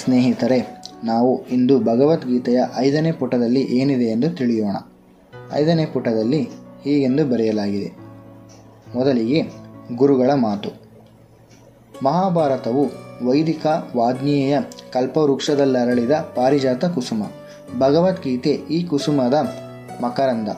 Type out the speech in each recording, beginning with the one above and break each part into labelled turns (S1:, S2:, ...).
S1: ಸ್ನೇಹಿತರೆ, ನಾವು ಇಂದು ಭಗವದ್ಗೀತೆಯ 5ನೇ ಪುಟದಲ್ಲಿ ಏನಿದೆ ಎಂದು ತಿಳಿಯೋಣ. 5ನೇ ಪುಟದಲ್ಲಿ ಹೀಗೆಂದು ಬರೆಯಲಾಗಿದೆ. ಮೊದಲಿಗೆ ಗುರುಗಳ ಮಾತು. ಮಹಾಭಾರತವು ವೈದಿಕ ವಾಗ್ನೇಯ ಕಲ್ಪವೃಕ್ಷದಲ್ಲರಳಿದ ಪಾರಿಜಾತ ಕುಸುಮ. ಭಗವದ್ಗೀತೆ ಈ ಕುಸುಮದ ಮಕರಂದ.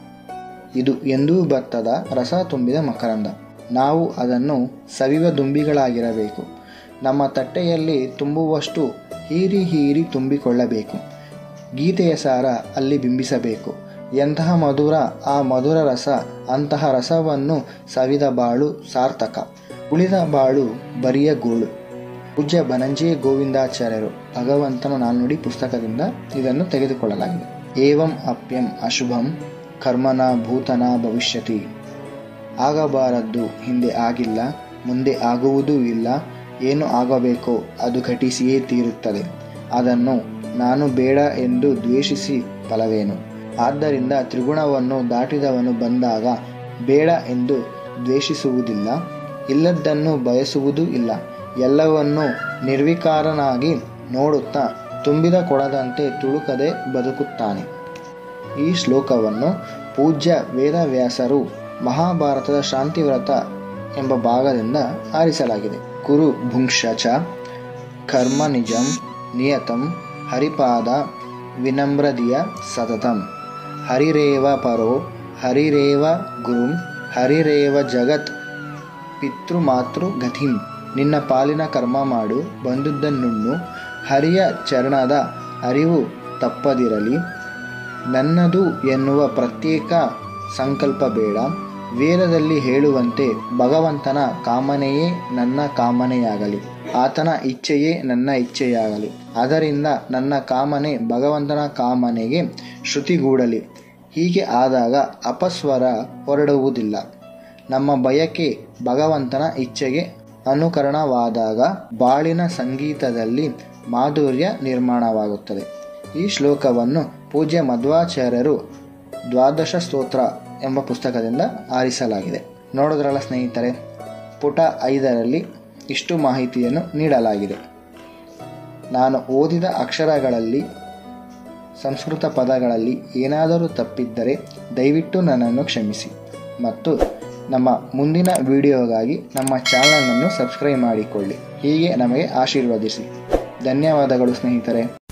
S1: ಇದು ಎಂದೂ ಬತ್ತದ ರಸ ತುಂಬಿದ ಮಕರಂದ. ನಾವು ಅದನ್ನು ಸವಿವ ದುಂಬಿಗಳಾಗಿರಬೇಕು. ನಮ್ಮ ತಟ್ಟೆಯಲ್ಲಿ ತುಂಬುವಷ್ಟು ಹೀರಿ ಹೀರಿ ತುಂಬಿಕೊಳ್ಳಬೇಕು. ಗೀತೆಯ ಸಾರ ಅಲ್ಲಿ ಬಿಂಬಿಸಬೇಕು. ಎಂತಹ ಮಧುರ ಆ ಮಧುರ ರಸ, ಅಂತಹ ರಸವನ್ನು ಸವಿದ ಬಾಳು ಸಾರ್ಥಕ, ಉಳಿದ ಬಾಳು ಬರಿಯ ಗೋಳು. ಪೂಜ್ಯ ಬನಂಜೆ ಗೋವಿಂದಾಚಾರ್ಯರು ಭಗವಂತನ ನಾಲ್ನುಡಿ ಪುಸ್ತಕದಿಂದ ಇದನ್ನು ತೆಗೆದುಕೊಳ್ಳಲಾಗಿದೆ. ಏವಂ ಅಪ್ಯಂ ಅಶುಭಂ ಕರ್ಮನ ಭೂತನ ಭವಿಷ್ಯತಿ. ಆಗಬಾರದ್ದು ಹಿಂದೆ ಆಗಿಲ್ಲ, ಮುಂದೆ ಆಗುವುದೂ ಇಲ್ಲ. ಏನು ಆಗಬೇಕೋ ಅದು ಘಟಿಸಿಯೇ ತೀರುತ್ತದೆ. ಅದನ್ನು ನಾನು ಬೇಡ ಎಂದು ದ್ವೇಷಿಸಿ ಫಲವೇನು? ಆದ್ದರಿಂದ ತ್ರಿಗುಣವನ್ನು ದಾಟಿದವನು ಬಂದಾಗ ಬೇಡ ಎಂದು ದ್ವೇಷಿಸುವುದಿಲ್ಲ, ಇಲ್ಲದ್ದನ್ನು ಬಯಸುವುದೂ ಇಲ್ಲ. ಎಲ್ಲವನ್ನೂ ನಿರ್ವಿಕಾರನಾಗಿ ನೋಡುತ್ತಾ ತುಂಬಿದ ಕೊಡದಂತೆ ತುಳುಕದೆ ಬದುಕುತ್ತಾನೆ. ಈ ಶ್ಲೋಕವನ್ನು ಪೂಜ್ಯ ವೇದವ್ಯಾಸರು ಮಹಾಭಾರತದ ಶಾಂತಿವ್ರತ ಎಂಬ ಭಾಗದಿಂದ ಆರಿಸಲಾಗಿದೆ. ಕುರು ಭುಂಕ್ಷಚ ಕರ್ಮ ನಿಜಂ ನಿಯತಂ ಹರಿಪಾದ ವಿನಮ್ರದಿಯ ಸತತಂ. ಹರಿರೇವ ಪರೋ ಹರಿರೇವ ಗುರುಂ ಹರಿರೇವ ಜಗತ್ ಪಿತೃಮಾತೃ ಗತಿಂ. ನಿನ್ನ ಪಾಲಿನ ಕರ್ಮ ಮಾಡು, ಬಂದುದನ್ನುಣ್ಣು, ಹರಿಯ ಚರಣದ ಅರಿವು ತಪ್ಪದಿರಲಿ. ನನ್ನದು ಎನ್ನುವ ಪ್ರತ್ಯೇಕ ಸಂಕಲ್ಪ ಬೇಡ. ವೇದದಲ್ಲಿ ಹೇಳುವಂತೆ ಭಗವಂತನ ಕಾಮನೆಯೇ ನನ್ನ ಕಾಮನೆಯಾಗಲಿ, ಆತನ ಇಚ್ಛೆಯೇ ನನ್ನ ಇಚ್ಛೆಯಾಗಲಿ. ಅದರಿಂದ ನನ್ನ ಕಾಮನೆ ಭಗವಂತನ ಕಾಮನೆಗೆ ಶ್ರುತಿಗೂಡಲಿ. ಹೀಗೆ ಆದಾಗ ಅಪಸ್ವರ ಹೊರಡುವುದಿಲ್ಲ. ನಮ್ಮ ಬಯಕೆ ಭಗವಂತನ ಇಚ್ಛೆಗೆ ಅನುಕರಣವಾದಾಗ ಬಾಳಿನ ಸಂಗೀತದಲ್ಲಿ ಮಾಧುರ್ಯ ನಿರ್ಮಾಣವಾಗುತ್ತದೆ. ಈ ಶ್ಲೋಕವನ್ನು ಪೂಜ್ಯ ಮಧ್ವಾಚಾರ್ಯರು ದ್ವಾದಶ ಸ್ತೋತ್ರ ಎಂಬ ಪುಸ್ತಕದಿಂದ ಆರಿಸಲಾಗಿದೆ. ನೋಡಿದ್ರಲ್ಲ ಸ್ನೇಹಿತರೆ, ಪುಟ 5ರಲ್ಲಿ ಇಷ್ಟು ಮಾಹಿತಿಯನ್ನು ನೀಡಲಾಗಿದೆ. ನಾನು ಓದಿದ ಅಕ್ಷರಗಳಲ್ಲಿ, ಸಂಸ್ಕೃತ ಪದಗಳಲ್ಲಿ ಏನಾದರೂ ತಪ್ಪಿದ್ದರೆ ದಯವಿಟ್ಟು ನನ್ನನ್ನು ಕ್ಷಮಿಸಿ. ಮತ್ತು ನಮ್ಮ ಮುಂದಿನ ವಿಡಿಯೋಗಾಗಿ ನಮ್ಮ ಚಾನಲನ್ನು ಸಬ್ಸ್ಕ್ರೈಬ್ ಮಾಡಿಕೊಳ್ಳಿ. ಹೀಗೆ ನಮಗೆ ಆಶೀರ್ವದಿಸಿ. ಧನ್ಯವಾದಗಳು ಸ್ನೇಹಿತರೆ.